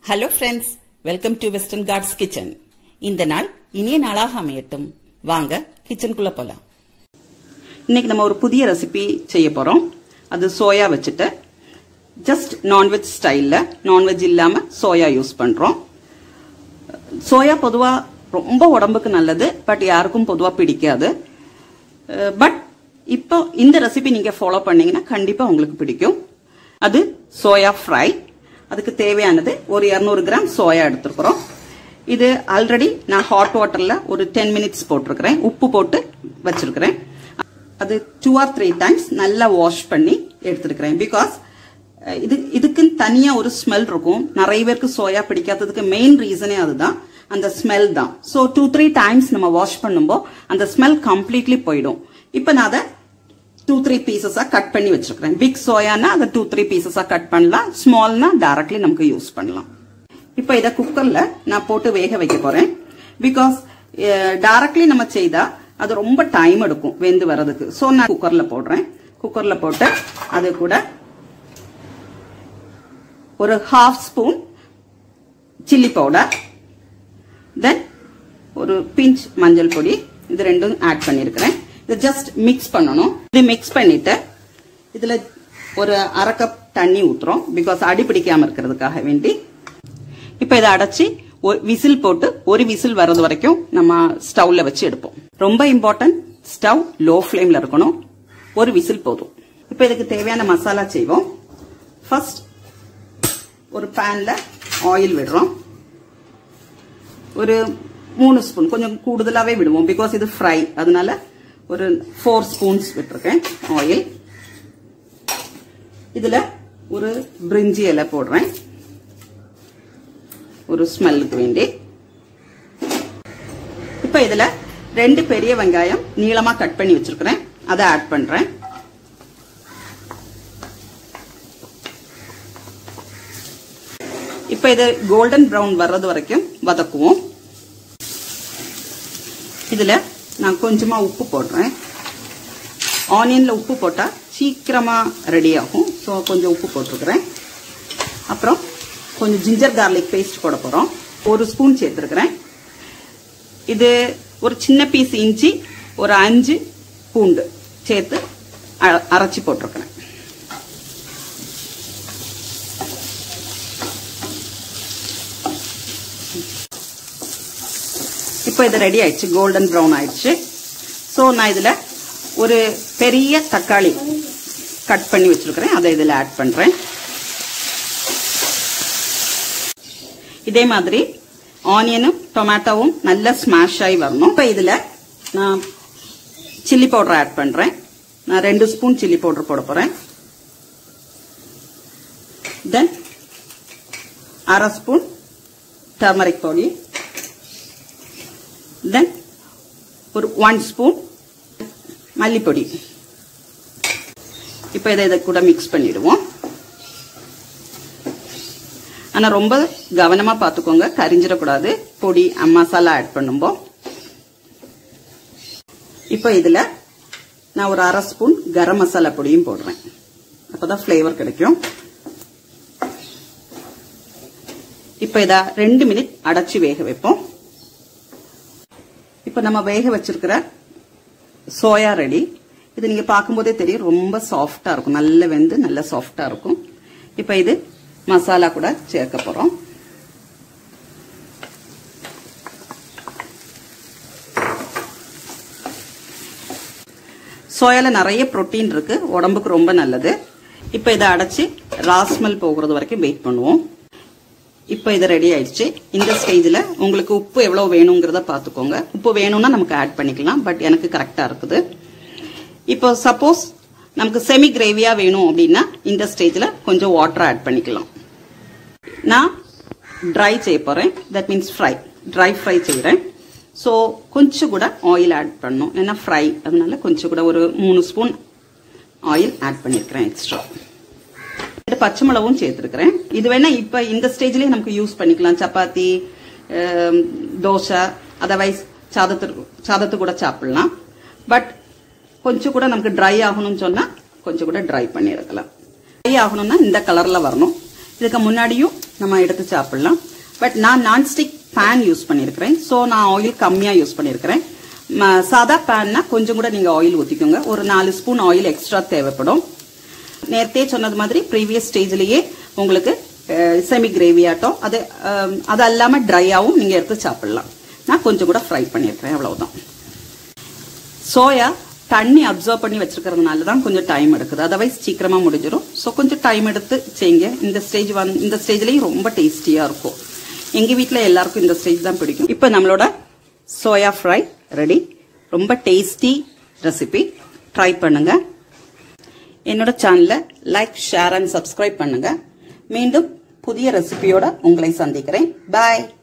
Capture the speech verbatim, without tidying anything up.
Hello friends, welcome to Western Guards Kitchen. இந்த நாள் இனிய நாளாக அமையட்டும். வாங்க கிச்சனுக்குள்ள போலாம். இன்னைக்கு நம்ம ஒரு புதிய ரெசிபி செய்ய போறோம். அது சோயா வச்சிட்டு ஜஸ்ட் நான்வெஜ் ஸ்டைல்ல நான்வெஜ் இல்லாம சோயா யூஸ் பண்றோம். சோயா பொதுவா ரொம்ப உடம்புக்கு நல்லது, பட் யாருக்கும் பொதுவா பிடிக்காது. பட் இப்போ இந்த ரெசிபி நீங்க ஃபாலோ பண்ணீங்கன்னா கண்டிப்பா உங்களுக்கு பிடிக்கும். அது சோயா ஃப்ரை. அதுக்கு தேவையானது ஒரு இருநூறு கிராம் சோயா எடுத்துக்கிறோம். இது ஆல்ரெடி நான் ஹாட் வாட்டர்ல ஒரு டென் மினிட்ஸ் போட்டிருக்கிறேன், உப்பு போட்டு வச்சிருக்கிறேன். அது டூ ஆர் த்ரீ டைம்ஸ் நல்லா வாஷ் பண்ணி எடுத்துருக்கிறேன். பிகாஸ் இது இதுக்கு தனியா ஒரு ஸ்மெல் இருக்கும். நிறைய பேருக்கு சோயா பிடிக்காததுக்கு மெயின் ரீசனே அதுதான், அந்த ஸ்மெல் தான். ஸோ டூ த்ரீ டைம்ஸ் நம்ம வாஷ் பண்ணும்போது அந்த ஸ்மெல் கம்ப்ளீட்லி போயிடும். இப்போ நான் அதை டூ த்ரீ பீசஸா கட் பண்ணி வச்சிருக்கிறேன். பிக் சோயானா அதை டூ த்ரீ பீசஸா கட் பண்ணலாம், ஸ்மால்னா டைரக்ட்லி நமக்கு யூஸ் பண்ணலாம். இப்போ இதை குக்கர்ல நான் போட்டு வேக வைக்க போறேன். பிகாஸ் டைரக்ட்லி நம்ம செய்தா அது ரொம்ப டைம் எடுக்கும் வெந்து வர்றதுக்கு. ஸோ நான் குக்கர்ல போடுறேன். குக்கர்ல போட்டு அது கூட ஒரு half spoon chilli powder, then ஒரு பிஞ்ச் மஞ்சள் பொடி, இது ரெண்டும் ஆட் பண்ணிருக்கிறேன். இது ஜஸ்ட் மிக்ஸ் பண்ணணும். இது மிக்ஸ் பண்ணிட்டு இதுல ஒரு அரை கப் தண்ணி ஊத்துறோம், பிகாஸ் அடி பிடிக்காம இருக்கிறதுக்காக வேண்டி. இப்ப இதை அடைச்சி விசில் போட்டு ஒரு விசில் வர்றது வரைக்கும் நம்ம ஸ்டவ்ல வச்சு எடுப்போம். ரொம்ப இம்பார்ட்டன்ட், ஸ்டவ் லோ ஃபிளேம்ல இருக்கணும். ஒரு விசில் போதும். இப்ப இதுக்கு தேவையான மசாலா செய்வோம். ஃபர்ஸ்ட் ஒரு பேன்ல ஆயில் விடுறோம். ஒரு மூணு ஸ்பூன், கொஞ்சம் கூடுதலாவே விடுவோம் பிகாஸ் இது ஃப்ரை, அதனால ஒரு ஃபோர் ஸ்பூன்ஸ் விட்டுருக்கேன் ஆயில். இதுல ஒரு பிரிஞ்சி இலை போடுறேன் ஒரு ஸ்மெல்லுக்கு வேண்டி. இப்ப இதுல ரெண்டு பெரிய வெங்காயம் நீளமா கட் பண்ணி வச்சிருக்கிறேன், அதை ஆட் பண்றேன். இப்ப இது கோல்டன் பிரவுன் வர்றது வரைக்கும் வதக்குவோம். இதுல நான் கொஞ்சமா உப்பு போடுறேன். ஆனியன்ல உப்பு போட்டா சீக்கிரமா ரெடி ஆகும், ஸோ கொஞ்சம் உப்பு போட்டிருக்கிறேன். அப்புறம் கொஞ்சம் ஜிஞ்சர் கார்லிக் பேஸ்ட் போட போறோம், ஒரு ஸ்பூன் சேர்த்துருக்கிறேன். இது ஒரு சின்ன பீஸ் இஞ்சி, ஒரு அஞ்சு பூண்டு சேர்த்து அரைச்சி போட்டிருக்கிறேன். இப்போ இது ரெடி ஆயிடுச்சு, கோல்டன் ப்ரௌன் ஆயிடுச்சு. ஸோ நான் இதுல ஒரு பெரிய தக்காளி கட் பண்ணி வச்சிருக்கிறேன், அதை இதுல ஆட் பண்றேன். இதே மாதிரி ஆனியனும் டொமேட்டோவும் நல்லா ஸ்மாஷ் ஆகி வரணும். இப்போ இதுல நான் சில்லி பவுடர் ஆட் பண்றேன். நான் ரெண்டு ஸ்பூன் சில்லி பவுடர் போட போறேன். தென் அரை ஸ்பூன் டர்மரிக் பொடி, தென் ஒரு ஒன் ஸ்பூன் மல்லிப்பொடி. இப்ப இதை இதை கூட மிக்ஸ் பண்ணிடுவோம். ஆனா ரொம்ப கவனமா பாத்துக்கோங்க, கரிஞ்சிடக்கூடாது பொடி மசாலா ஆட் பண்ணும்போது. இப்ப இதுல நான் ஒரு அரை ஸ்பூன் கரம் மசாலா பொடியும் போடுறேன், அப்பதான் பிளேவர் கிடைக்கும். இப்ப இத ரெண்டு மினிட் அடைச்சு வேக வைப்போம். இப்ப நம்ம வேக வச்சிருக்கிற சோயா ரெடி. இது நீங்க பார்க்கும்போதே தெரியும், ரொம்ப சாஃப்டா இருக்கும், நல்ல வெந்து நல்ல சாஃப்டா இருக்கும். இப்ப இது மசாலா கூட சேர்க்க போறோம். சோயால நிறைய புரோட்டீன் இருக்கு, உடம்புக்கு ரொம்ப நல்லது. இப்ப இதை அடைச்சு ராஸ்மல் போகிறது வரைக்கும் வெயிட் பண்ணுவோம். இப்ப இது ரெடி ஆயிடுச்சு. இந்த ஸ்டேஜ்ல உங்களுக்கு உப்பு எவ்வளவு வேணுங்கிறத பாத்துக்கோங்க. உப்பு வேணும்னா நமக்கு ஆட் பண்ணிக்கலாம், பட் எனக்கு கரெக்டா இருக்குது. இப்போ சப்போஸ் நமக்கு செமி கிரேவியா வேணும் அப்படின்னா இந்த ஸ்டேஜ்ல கொஞ்சம் வாட்டர் ஆட் பண்ணிக்கலாம். நான் ட்ரை செய்ய போறேன், that means fry, dry fry செய்யறேன். ஸோ கொஞ்சம் கூட ஆயில் ஆட் பண்ணணும், ஏன்னா ஃப்ரை, அதனால கொஞ்சம் கூட ஒரு மூணு ஸ்பூன் ஆயில் ஆட் பண்ணிருக்கிறேன் எக்ஸ்ட்ரா. பச்சை மிளகும் சேர்த்திருக்கிறேன். இது வேணா இப்ப இந்த ஸ்டேஜ்லயே நமக்கு யூஸ் பண்ணிக்கலாம், சப்பாத்தி, தோசை, அதர்வைஸ் சாதத்து சாதத்து கூட சாப்பிடலாம். பட் கொஞ்சம் கூட நமக்கு ட்ரை ஆகணும்னு சொன்னா கொஞ்சம் கூட ட்ரை பண்ணி இருக்கலாம். ட்ரை ஆகணும்னா இந்த கலர்ல வரணும். இதுக்கு முன்னாடியும் நம்ம எடுத்து சாப்பிடலாம். பட் நான் நான்ஸ்டிக் பேன் யூஸ் பண்ணிருக்கிறேன். சோ நான் ஆயில் கம்மியா யூஸ் பண்ணிருக்கிறேன். சாதா பேன்னா கொஞ்சம் கூட நீங்க ஆயில் ஊத்திக்கோங்க. ஒரு நாலு ஸ்பூன் ஆயில் எக்ஸ்ட்ரா தேவைப்படும். நேரத்தே சொன்னது மாதிரி ப்ரீவியஸ் ஸ்டேஜ்லயே உங்களுக்கு செமி கிரேவி ஆட்டம் அது அது இல்லாம ட்ரையாவும் நீங்க எடுத்து சாப்பிடலாம். நான் கொஞ்சம் கூட ஃப்ரை பண்ணிருக்கிறேன், அவ்வளவுதான். சோயா தண்ணி அப்சர்வ் பண்ணி வச்சிருக்கிறதுனால தான் கொஞ்சம் டைம் எடுக்குது. அதர்வைஸ் சீக்கிரமா முடிஞ்சிடும். ஸோ கொஞ்சம் டைம் எடுத்து செய்யுங்க. இந்த ஸ்டேஜ் வந்து இந்த ஸ்டேஜ்லயும் ரொம்ப டேஸ்டியா இருக்கும். எங்க வீட்டுல எல்லாருக்கும் இந்த ஸ்டேஜ் தான் பிடிக்கும். இப்போ நம்மளோட சோயா ஃப்ரை ரெடி. ரொம்ப டேஸ்டி ரெசிபி. ட்ரை பண்ணுங்க. என்னோட சேனலை லைக், ஷேர் அண்ட் சப்ஸ்கிரைப் பண்ணுங்க. மீண்டும் புதிய ரெசிபியோட உங்களை சந்திக்கிறேன். பாய்.